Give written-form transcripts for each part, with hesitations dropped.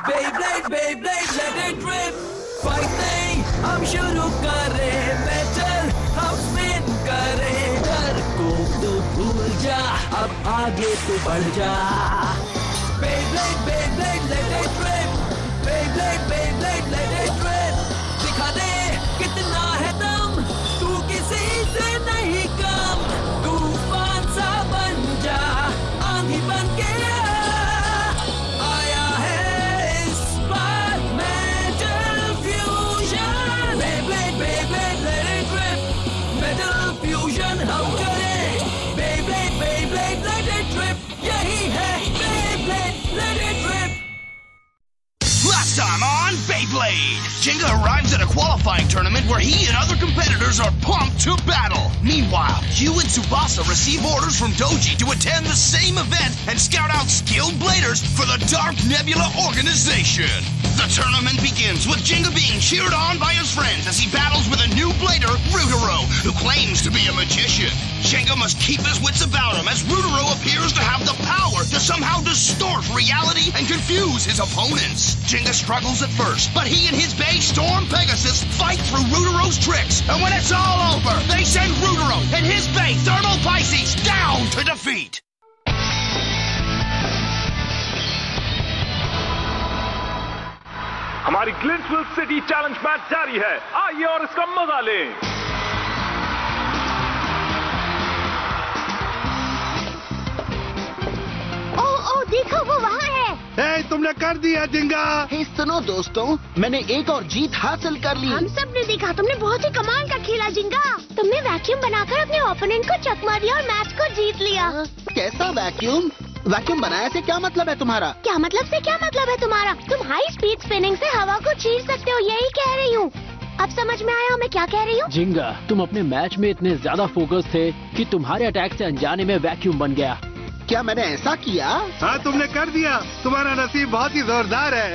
Beyblade, Beyblade, let it rip. Fight नहीं, हम शुरू करें बैटल, हम स्पिन करें। डर को तो भूल जा, अब आगे तो बढ़ जा। Beyblade, Beyblade, let it rip. Beyblade, Beyblade, let it rip. दिखा दे कितना है दम, तू किसी से नहीं कम। तूफान सा बन जा, आंधी बन के आया है इस बार metal fusion. Beyblade, Beyblade, let it rip. Metal fusion हम करें। Beyblade, Beyblade, let it rip. यही है Beyblade, let it rip. Last time on Beyblade, Jenga arrives at a qualifying tournament where he and other competitors are pumped to battle. Meanwhile, Q and Tsubasa receive orders from Doji to attend the same event and scout out skilled bladers for the Dark Nebula organization. The tournament begins with Jenga being cheered on by his friends as he battles with a new blader, Rutaro, who claims to be a magician. Jenga must keep his wits about him as Rutaro appears to have the power to somehow distort reality and confuse his opponents. Jenga struggles at first, but he and his Bay Storm Pegasus fight through Rutaro's tricks, and when it's all over, they send Rutaro and his Bay Thermal Pisces down to defeat. हमारी ग्लिंचविल city challenge match जारी है, आइए और इसका मजा लें। ओह देखो वो वहाँ है। तुमने कर दिया जिंगा। सुनो दोस्तों, मैंने एक और जीत हासिल कर ली। हम सब ने देखा, तुमने बहुत ही कमाल का खेला जिंगा। तुमने वैक्यूम बनाकर अपने ओपोनेंट को चक मार दिया और मैच को जीत लिया। कैसा वैक्यूम? वैक्यूम बनाया से क्या मतलब है तुम्हारा? क्या मतलब से क्या मतलब है तुम्हारा? तुम हाई स्पीड स्पिनिंग से हवा को चीर सकते हो, यही कह रही हूँ। अब समझ में आया मैं क्या कह रही हूँ? जिंगा, तुम अपने मैच में इतने ज्यादा फोकस थे कि तुम्हारे अटैक से अनजाने में वैक्यूम बन गया। क्या मैंने ऐसा किया? हाँ तुमने कर दिया, तुम्हारा नसीब बहुत ही जोरदार है।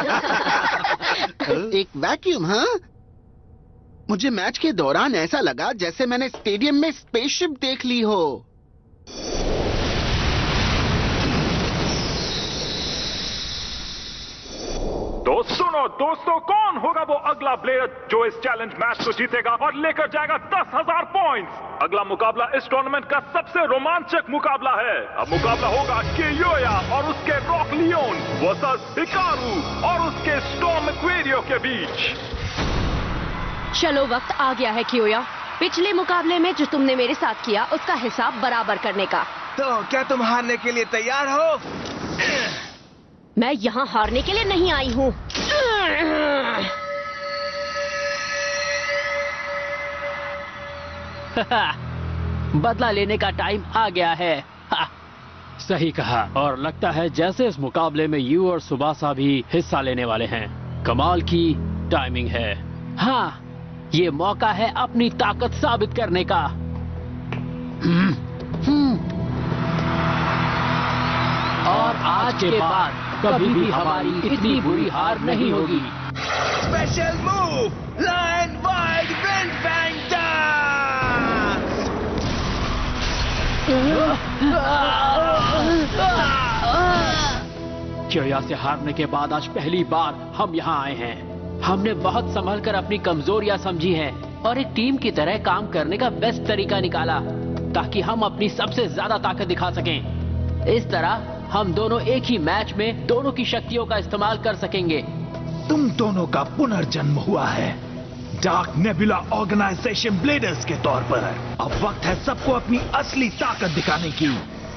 एक वैक्यूम? हाँ, मुझे मैच के दौरान ऐसा लगा जैसे मैंने स्टेडियम में स्पेसशिप देख ली हो। तो सुनो दोस्तों, कौन होगा वो अगला प्लेयर जो इस चैलेंज मैच को जीतेगा और लेकर जाएगा 10,000 पॉइंट्स। अगला मुकाबला इस टूर्नामेंट का सबसे रोमांचक मुकाबला है। अब मुकाबला होगा कियोया और उसके रॉक लियोन वर्सेस हिकारू और उसके स्टॉर्म एक्वेरियो के बीच। चलो वक्त आ गया है कियोया, पिछले मुकाबले में जो तुमने मेरे साथ किया उसका हिसाब बराबर करने का। तो क्या तुम हारने के लिए तैयार हो? मैं यहाँ हारने के लिए नहीं आई हूँ। बदला लेने का टाइम आ गया है। सही कहा, और लगता है जैसे इस मुकाबले में यू और सुबासा भी हिस्सा लेने वाले हैं। कमाल की टाइमिंग है। हाँ, ये मौका है अपनी ताकत साबित करने का। और आज के बाद कभी भी हमारी इतनी बुरी हार नहीं होगी। Special move, lion wild wind fang dance. Kyoya से हारने के बाद आज पहली बार हम यहाँ आए हैं। हमने बहुत संभल कर अपनी कमजोरियां समझी हैं और एक टीम की तरह काम करने का बेस्ट तरीका निकाला ताकि हम अपनी सबसे ज्यादा ताकत दिखा सकें। इस तरह हम दोनों एक ही मैच में दोनों की शक्तियों का इस्तेमाल कर सकेंगे। तुम दोनों का पुनर्जन्म हुआ है डार्क नेबुला ऑर्गेनाइजेशन ब्लेडर्स के तौर पर। अब वक्त है सबको अपनी असली ताकत दिखाने की।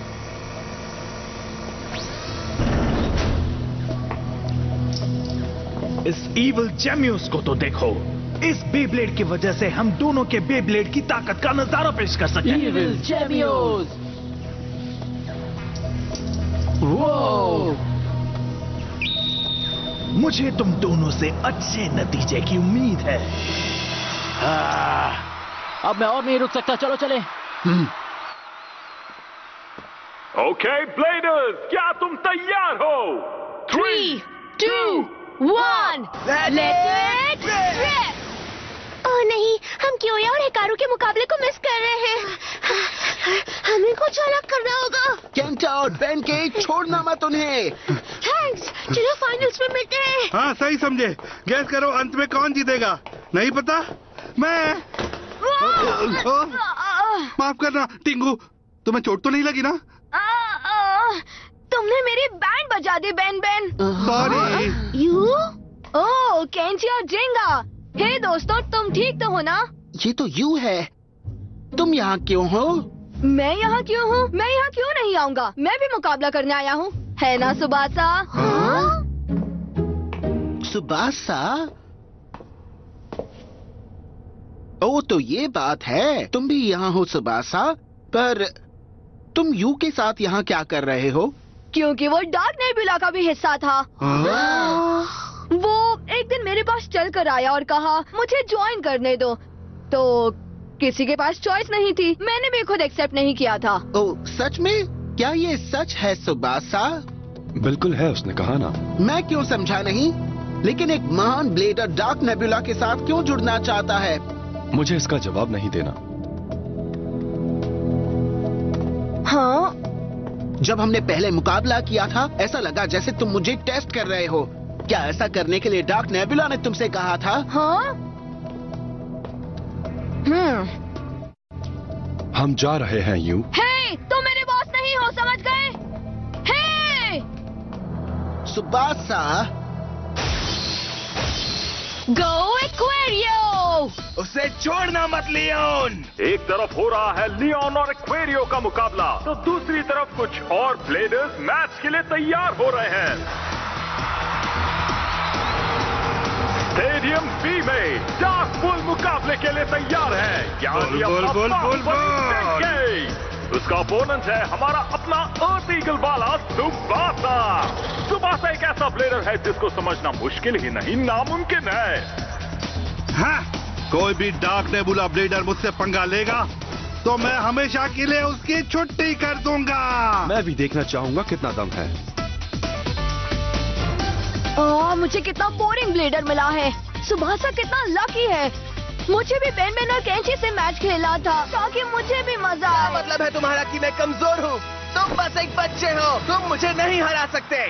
इस इविल जेम्यूस को तो देखो। इस बेब्लेड की वजह से हम दोनों के बेब्लेड की ताकत का नजारा पेश कर सकते हैं। Evil Gemios. वो मुझे तुम दोनों से अच्छे नतीजे की उम्मीद है। अब मैं और नहीं रुक सकता, चलो चले। ओके ब्लेडर्स, क्या तुम तैयार हो? 3, 2, 1, लेट्स रैप। ओह नहीं, हम कियोया और हिकारू के मुकाबले को मिस कर रहे हैं। हमें कुछ अलग करना होगा। केंटा और बेन के छोड़ना मत उन्हें। थैंक्स, चलो फाइनल्स में मिलते हाँ सही समझे। गैस करो अंत में कौन जीतेगा? नहीं पता? मैं। माफ करना टिंगू, तुम्हें चोट तो नहीं लगी ना? तुमने मेरी बैंड बजा दी Ben Ben. Sorry. You? Oh Kenchi और जेंगा। हे दोस्तों, तुम ठीक तो हो ना? ये तो यू है। तुम यहाँ क्यों हो? मैं यहाँ क्यों हूँ? मैं यहाँ क्यों नहीं आऊँगा? मैं भी मुकाबला करने आया हूँ, है ना सुबासा? सुबासा? ओ तो ये बात है, तुम भी यहाँ हो सुबासा। पर तुम यू के साथ यहाँ क्या कर रहे हो? क्योंकि वो डार्क नेबुला का भी हिस्सा था। वो एक दिन मेरे पास चल कर आया और कहा मुझे ज्वाइन करने दो, तो किसी के पास चॉइस नहीं थी, मैंने भी खुद एक्सेप्ट नहीं किया था। ओ सच में? क्या ये सच है सुबासा? बिल्कुल है, उसने कहा ना। मैं क्यों समझा नहीं? लेकिन एक महान ब्लेडर डार्क नेबुला के साथ क्यों जुड़ना चाहता है? मुझे इसका जवाब नहीं देना। हाँ? जब हमने पहले मुकाबला किया था, ऐसा लगा जैसे तुम मुझे टेस्ट कर रहे हो। क्या ऐसा करने के लिए डार्क नेबुला ने तुमसे कहा था? हाँ? हम जा रहे हैं यू। हे, तुम मेरे बॉस नहीं हो, समझ गए? हे! सुबासा। Go Aquario! उसे छोड़ना मत लियोन। एक तरफ हो रहा है लियोन और एक्वेरियो का मुकाबला, तो दूसरी तरफ कुछ और ब्लेडर्स मैच के लिए तैयार हो रहे हैं। स्टेडियम बी में डार्क बुल मुकाबले के लिए तैयार है। उसका ओपोनेंट है हमारा अपना अर्थ ईगल वाला सुबासा। सुबासा एक ऐसा ब्लेडर है जिसको समझना मुश्किल ही नहीं, नामुमकिन है। हाँ, कोई भी डार्क नेबुला ब्लेडर मुझसे पंगा लेगा तो मैं हमेशा के लिए उसकी छुट्टी कर दूंगा। मैं भी देखना चाहूंगा कितना दम है। मुझे कितना बोरिंग ब्लेडर मिला है। सुबासा कितना लकी है। मुझे भी बेन बेन और केंची से मैच खेला था ताकि मुझे भी मजा आए। मतलब है तुम्हारा कि मैं कमजोर हूँ? तुम बस एक बच्चे हो, तुम मुझे नहीं हरा सकते।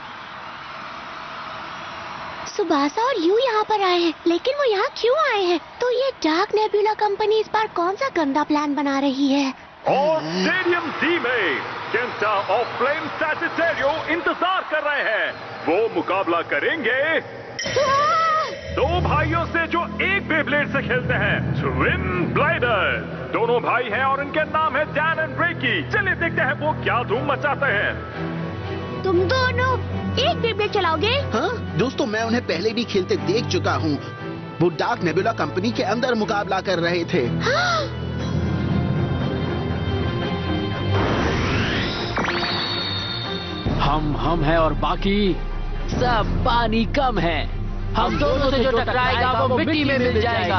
सुबासा और यू यहाँ पर आए हैं, लेकिन वो यहाँ क्यों आए हैं? तो ये डार्क नेबुला कंपनी इस बार कौन सा गंदा प्लान बना रही है? और स्टेडियम डी में केंटा और फ्लेम सैजिटेरियो इंतजार कर रहे हैं। वो मुकाबला करेंगे दो भाइयों से जो एक बेब्लेड से खेलते हैं, ट्विन ब्लेडर्स। दोनों भाई हैं और इनके नाम है डैन एंड रेकी। चलिए देखते हैं वो क्या धूम मचाते हैं। तुम दोनों एक बेब्लेड चलाओगे? हाँ दोस्तों, मैं उन्हें पहले भी खेलते देख चुका हूँ। वो डार्क नेबुला कंपनी के अंदर मुकाबला कर रहे थे। हम हैं और बाकी सब पानी कम है। हम दोनों से जो टकराएगा वो मिट्टी में मिल जाएगा।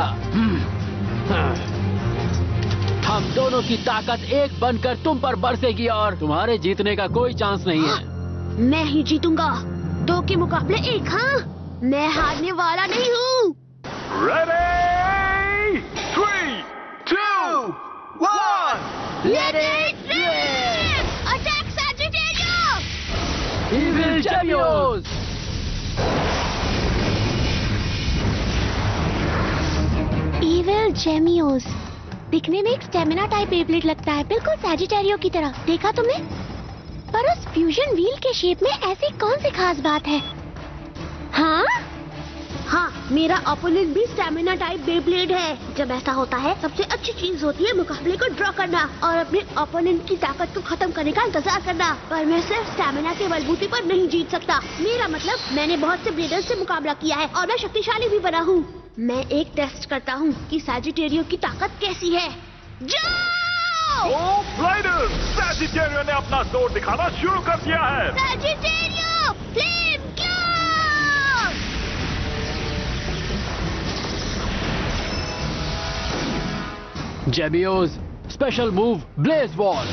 हम दोनों की ताकत एक बनकर तुम पर बरसेगी और तुम्हारे जीतने का कोई चांस नहीं है। मैं ही जीतूंगा। दो के मुकाबले एक। हाँ, मैं हारने वाला नहीं हूँ। Ready? 3, 2, 1. Let it rip! Attack Sagittarius! Evil Gemios! Evil Gemios दिखने में एक स्टेमिना टाइप बेब्लेड लगता है, बिल्कुल सैजिटेरियो की तरह। देखा तुमने? पर उस फ्यूजन व्हील के शेप में ऐसी कौन सी खास बात है? हाँ, मेरा ओपोनेंट भी स्टेमिना टाइप बेब्लेड है। जब ऐसा होता है, सबसे अच्छी चीज होती है मुकाबले को ड्रॉ करना और अपने ओपोनेंट की ताकत को खत्म करने का इंतजार करना। पर मैं सिर्फ स्टेमिना के बलबूते पर नहीं जीत सकता। मेरा मतलब मैंने बहुत से ब्लेडर्स से मुकाबला किया है और मैं शक्तिशाली भी बना हूँ। मैं एक टेस्ट करता हूँ कि सैजिटेरियो की ताकत कैसी है। जाओ! ओ ब्लेडर्स, सैजिटेरियो ने अपना जोर दिखाना शुरू कर दिया है। सैजिटेरियो, फ्लेम क्यों? Gemios special move blaze wall.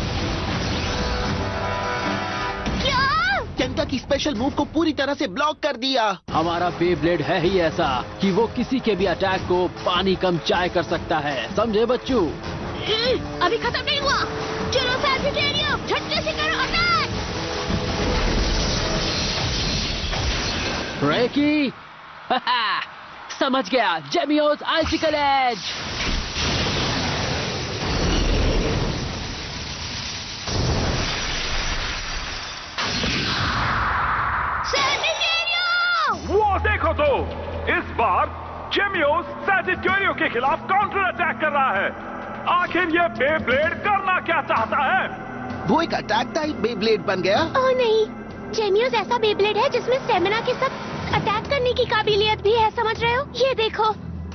क्या? केंटा की स्पेशल मूव को पूरी तरह से ब्लॉक कर दिया। हमारा बेब्लेड है ही ऐसा कि वो किसी के भी अटैक को पानी कम चाय कर सकता है, समझे बच्चू? अभी खत्म नहीं हुआ। चलो सैजिटेरियो, झटके से करो अटैक। रिकी समझ गया, जेमियोस आइसिकल एज। वो देखो तो, इस बार जेमियोस सैजिटेरियो के खिलाफ काउंटर अटैक कर रहा है। आखिर ये बेब्लेड करना क्या चाहता है? वो एक अटैक टाइप बेब्लेड बन गया। ओह नहीं, जेमियोस ऐसा बेब्लेड है जिसमें स्टेमिना के साथ अटैक करने की काबिलियत भी है, समझ रहे हो? ये देखो,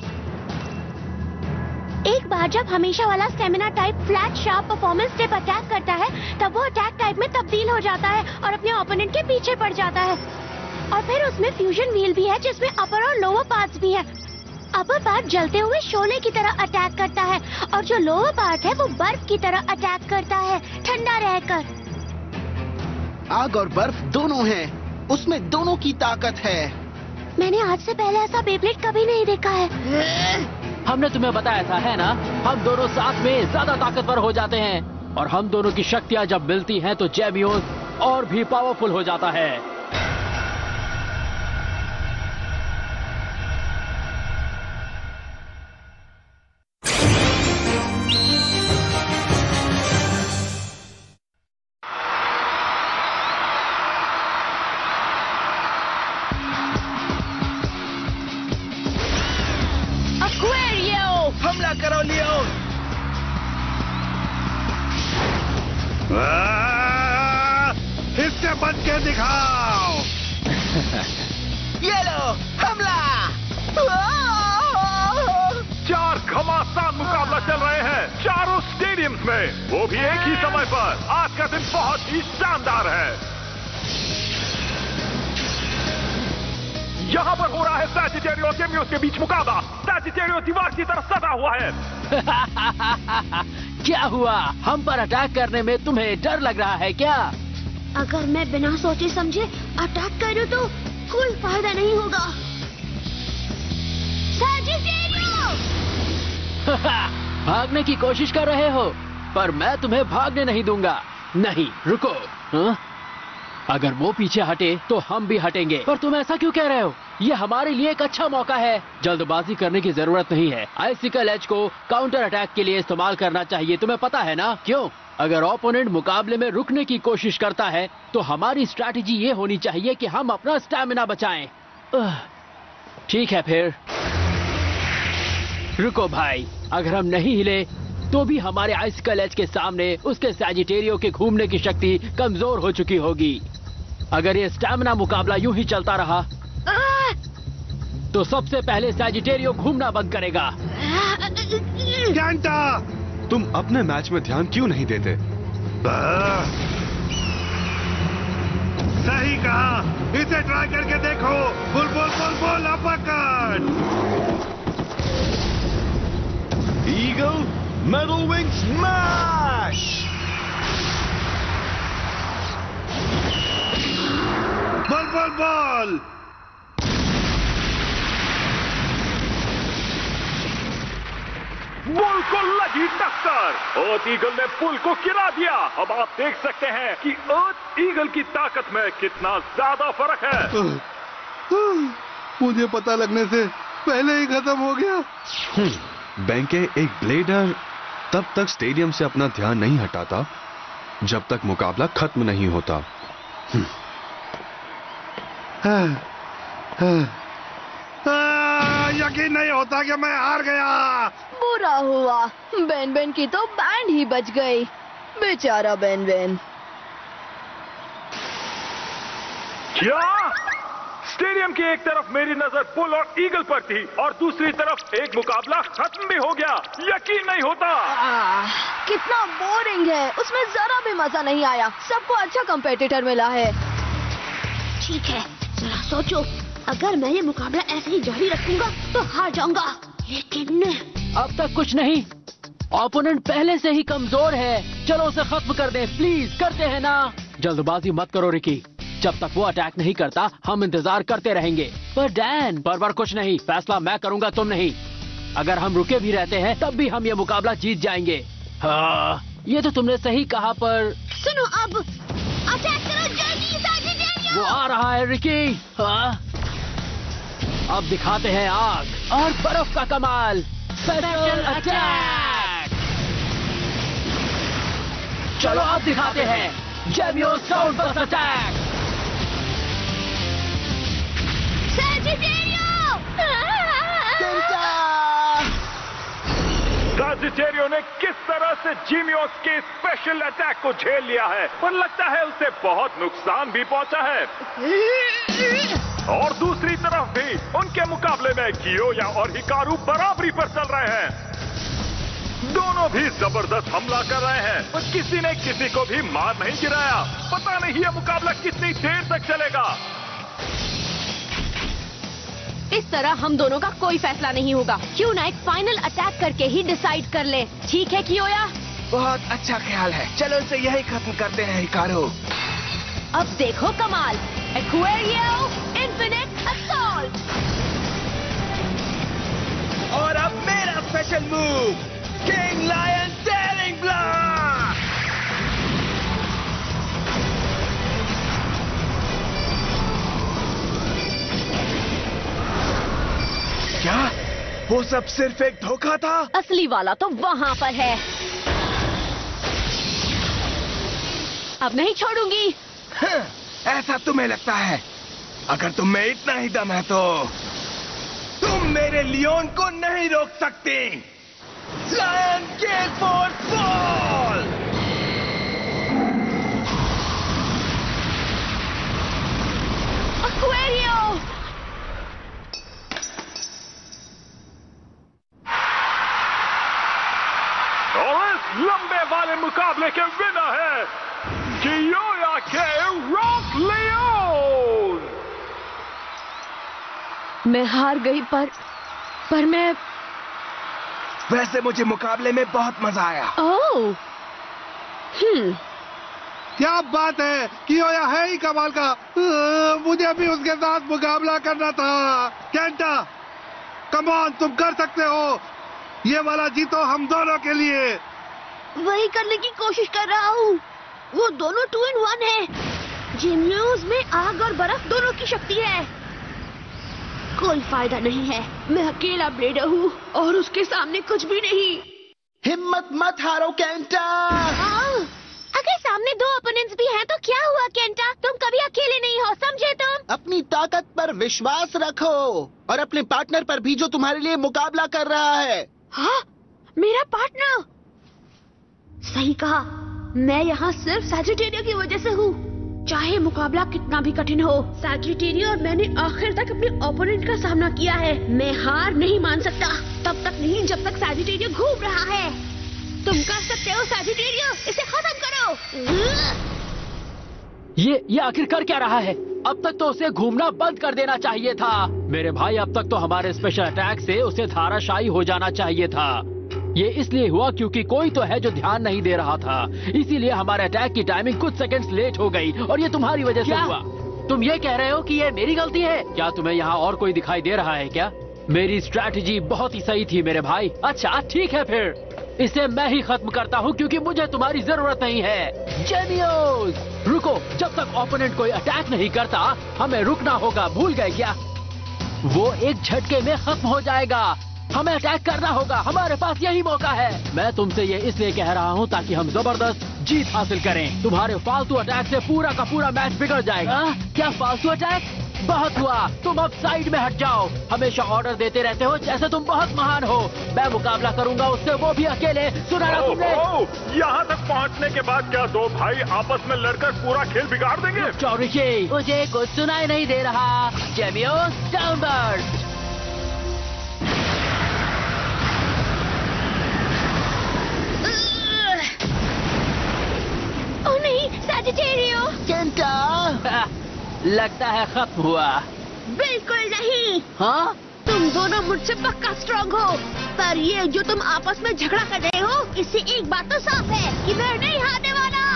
एक बार जब हमेशा वाला stamina type flat sharp performance tip attack करता है, तब वो अटैक टाइप में तब्दील हो जाता है और अपने ओपोनेंट के पीछे पड़ जाता है। और फिर उसमें फ्यूजन व्हील भी है जिसमें अपर और लोअर पार्ट्स भी है। अपर पार्ट जलते हुए शोले की तरह अटैक करता है और जो लोअर पार्ट है वो बर्फ की तरह अटैक करता है, ठंडा रहकर। आग और बर्फ दोनों हैं, उसमें दोनों की ताकत है। मैंने आज से पहले ऐसा बेब्लेड कभी नहीं देखा है। हमने तुम्हें बताया था, है ना? हम दोनों साथ में ज्यादा ताकतवर हो जाते हैं और हम दोनों की शक्तियां जब मिलती हैं तो जेमियोस और भी पावरफुल हो जाता है। हमला करो लियो। इससे बच के दिखाओ। ये लो, हमला। 4 घमासान मुकाबला चल रहे हैं चारों स्टेडियम्स में, वो भी एक ही समय पर। आज का दिन बहुत ही शानदार है। यहाँ पर हो रहा है सैजिटेरियो और जेमियोस के बीच मुकाबला। सैजिटेरियो दीवार की तरफ सटा हुआ है। क्या हुआ? हम पर अटैक करने में तुम्हें डर लग रहा है क्या? अगर मैं बिना सोचे समझे अटैक करूं तो कोई फायदा नहीं होगा। सैजिटेरियो! भागने की कोशिश कर रहे हो, पर मैं तुम्हें भागने नहीं दूंगा। नहीं, रुको। हाँ? अगर वो पीछे हटे तो हम भी हटेंगे। पर तुम ऐसा क्यों कह रहे हो? ये हमारे लिए एक अच्छा मौका है। जल्दबाजी करने की जरूरत नहीं है। आइसिकल एज को काउंटर अटैक के लिए इस्तेमाल करना चाहिए, तुम्हें पता है ना? क्यों? अगर ओपोनेंट मुकाबले में रुकने की कोशिश करता है तो हमारी स्ट्रैटेजी ये होनी चाहिए कि हम अपना स्टैमिना बचाएं। ठीक है फिर, रुको भाई। अगर हम नहीं हिले तो भी हमारे आइसिकल एज के सामने उसके सैजिटेरियो के घूमने की शक्ति कमजोर हो चुकी होगी। अगर ये स्टैमिना मुकाबला यूं ही चलता रहा तो सबसे पहले सैजिटेरियो घूमना बंद करेगा। कैंटा, तुम अपने मैच में ध्यान क्यों नहीं देते? सही कहा, इसे ट्राई करके देखो। Bull bull bull bull uppercut. Eagle metal wing smash. Bull bull bull. Bull को लगी टक्कर। अर्थ ईगल ने बुल को गिरा दिया। अब आप देख सकते हैं कि अर्थ ईगल की ताकत में कितना ज्यादा फर्क है। मुझे पता लगने से पहले ही खत्म हो गया। बैंके, एक ब्लेडर तब तक स्टेडियम से अपना ध्यान नहीं हटाता जब तक मुकाबला खत्म नहीं होता। यकीन नहीं होता कि मैं हार गया। बुरा हुआ, बेन बेन की तो बैंड ही बच गई। बेचारा बेन बेन। क्या? स्टेडियम की एक तरफ मेरी नजर बुल और ईगल पर थी और दूसरी तरफ एक मुकाबला खत्म भी हो गया। यकीन नहीं होता। कितना बोरिंग है, उसमें जरा भी मजा नहीं आया। सबको अच्छा कंपेटिटर मिला है। ठीक है, जरा सोचो, अगर मैं ये मुकाबला ऐसे ही जारी रखूंगा तो हार जाऊंगा। लेकिन अब तक कुछ नहीं, ओपोनेंट पहले से ही कमजोर है। चलो उसे खत्म कर दें, प्लीज। करते हैं ना? जल्दबाजी मत करो रिकी, जब तक वो अटैक नहीं करता हम इंतजार करते रहेंगे। पर डैन, पर कुछ नहीं, फैसला मैं करूंगा, तुम नहीं। अगर हम रुके भी रहते हैं तब भी हम ये मुकाबला जीत जाएंगे। हाँ, ये तो तुमने सही कहा, पर सुनो, अब अटैक करो जल्दी। वो आ रहा है रिकी। हाँ? अब दिखाते हैं आग और बर्फ का कमाल। Special attack. चलो अब दिखाते हैं Gemios cloud burst attack. Sagittario ने किस तरह से जीमियोस के स्पेशल अटैक को झेल लिया है, पर लगता है उसे बहुत नुकसान भी पहुंचा है। और दूसरी तरफ भी उनके मुकाबले में कियोया और हिकारू बराबरी पर चल रहे हैं। दोनों भी जबरदस्त हमला कर रहे हैं, पर किसी ने किसी को भी मार नहीं गिराया। पता नहीं यह मुकाबला कितनी देर तक चलेगा। इस तरह हम दोनों का कोई फैसला नहीं होगा। क्यों ना एक फाइनल अटैक करके ही डिसाइड कर ले। ठीक है कियोया? बहुत अच्छा ख्याल है। चलो इसे यही खत्म करते हैं हिकारू। अब देखो कमाल। Aquario infinite assault. और अब मेरा special move, king lion daring blast. क्या वो सब सिर्फ एक धोखा था? असली वाला तो वहाँ पर है। अब नहीं छोड़ूंगी। ऐसा तुम्हें लगता है? अगर तुम में इतना ही दम है तो तुम मेरे लियोन को नहीं रोक सकती। लायन गैल फोर्स बॉल। एक्वेरियो। और इस लंबे वाले मुकाबले के विनर है कियोया के रॉक लियोन। मैं हार गई पर मैं। वैसे मुझे मुकाबले में बहुत मजा आया। ओह। क्या बात है, कियोया है ही कमाल का। मुझे भी उसके साथ मुकाबला करना था। केंटा, कम ऑन, तुम कर सकते हो। ये वाला जीतो हम दोनों के लिए। वही करने की कोशिश कर रहा हूँ। वो दोनों 2 in 1 है। जीमियोस में आग और बर्फ दोनों की शक्ति है। कोई फायदा नहीं है। मैं अकेला ब्लेडर हूँ और उसके सामने कुछ भी नहीं। हिम्मत मत हारो केंटा। अगर सामने 2 ओपोनेंट्स भी हैं तो क्या हुआ केंटा? तुम कभी अकेले नहीं हो, समझे तुम? अपनी ताकत पर विश्वास रखो और अपने पार्टनर पर भी जो तुम्हारे लिए मुकाबला कर रहा है। हाँ, मेरा पार्टनर। सही कहा। मैं यहाँ सिर्फ सैजिटेरियो की वजह से हूँ। चाहे मुकाबला कितना भी कठिन हो, सैजिटेरियो और मैंने आखिर तक अपने ओपोनेंट का सामना किया है। मैं हार नहीं मान सकता, तब तक नहीं जब तक सैजिटेरियो घूम रहा है। तुम कर सकते हो सैजिटेरियो, इसे खत्म करो। ये आखिर कर क्या रहा है? अब तक तो उसे घूमना बंद कर देना चाहिए था। मेरे भाई, अब तक तो हमारे स्पेशल अटैक से उसे धाराशायी हो जाना चाहिए था। ये इसलिए हुआ क्योंकि कोई तो है जो ध्यान नहीं दे रहा था। इसीलिए हमारे अटैक की टाइमिंग कुछ सेकंड्स लेट हो गई और ये तुम्हारी वजह से हुआ। तुम ये कह रहे हो कि ये मेरी गलती है? क्या तुम्हें यहाँ और कोई दिखाई दे रहा है क्या? मेरी स्ट्रैटेजी बहुत ही सही थी मेरे भाई। अच्छा ठीक है, फिर इसे मैं ही खत्म करता हूँ क्योंकि मुझे तुम्हारी जरूरत नहीं है। जेमियोस, रुको। जब तक ओपोनेंट कोई अटैक नहीं करता हमें रुकना होगा। भूल गए क्या? वो एक झटके में खत्म हो जाएगा। हमें अटैक करना होगा। हमारे पास यही मौका है। मैं तुमसे ये इसलिए कह रहा हूँ ताकि हम जबरदस्त जीत हासिल करें। तुम्हारे फालतू अटैक से पूरा का पूरा मैच बिगड़ जाएगा। क्या फालतू अटैक? बहुत हुआ। तुम अब साइड में हट जाओ। हमेशा ऑर्डर देते रहते हो जैसे तुम बहुत महान हो। मैं मुकाबला करूंगा उससे, वो भी अकेले। सुना ना तुमने? यहाँ तक पहुँचने के बाद क्या 2 भाई आपस में लड़कर पूरा खेल बिगाड़ देंगे? चौरिशी, मुझे कुछ सुनाई नहीं दे रहा। जेमियोस डाउनबर्स्ट। ओह नहीं, सैजिटेरियो। केंटा, लगता है खत्म हुआ। बिल्कुल नहीं। हाँ? तुम दोनों मुझसे पक्का स्ट्रांग हो, पर ये जो तुम आपस में झगड़ा कर रहे हो, इससे एक बात तो साफ है कि मैं नहीं हारने वाला।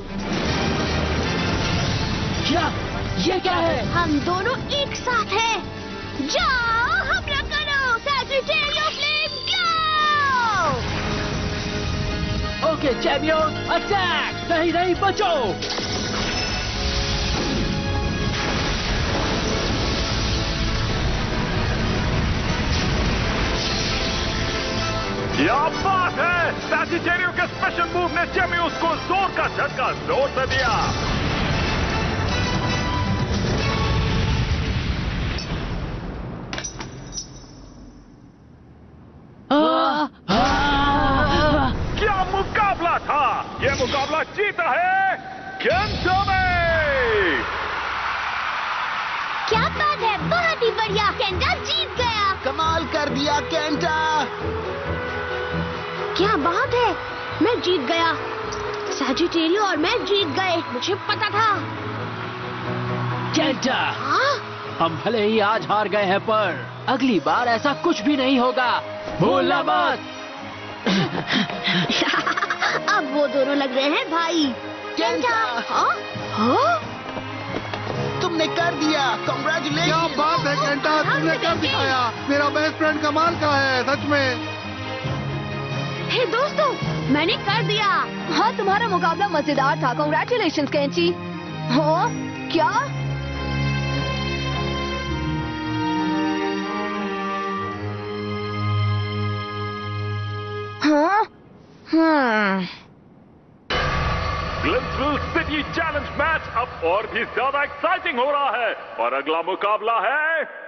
क्या? ये क्या है? हम दोनों एक साथ हैं। जाओ हमला करो, Sagittario flame go! Okay Gemios, attack! नहीं नहीं, बचो! सैजिटेरियो के स्पेशल मूव ने जेम्यूस को जोर का झटका जोर से दिया। क्या मुकाबला था! ये मुकाबला जीता है केंटा ने। क्या बात है, बहुत ही बढ़िया, केंटा जीत गया। कमाल कर दिया केंटा। क्या बात है, मैं जीत गया। सैजिटेरियो और मैं जीत गए, मुझे पता था। केंटा, हाँ? हम भले ही आज हार गए हैं पर अगली बार ऐसा कुछ भी नहीं होगा, भूलना मत। अब वो दोनों लग रहे हैं भाई। केंटा, हाँ? हाँ? तुमने कर दिया, कांग्रेचुलेशन। क्या बात है केंटा, तुमने कर दिखाया। मेरा बेस्ट फ्रेंड कमाल का है, सच में। हे दोस्तों, मैंने कर दिया। हाँ, तुम्हारा मुकाबला मजेदार था। Congratulations Kenchi. हाँ, क्या? हाँ? ग्लिंसविल सिटी चैलेंज मैच अब और भी ज्यादा एक्साइटिंग हो रहा है और अगला मुकाबला है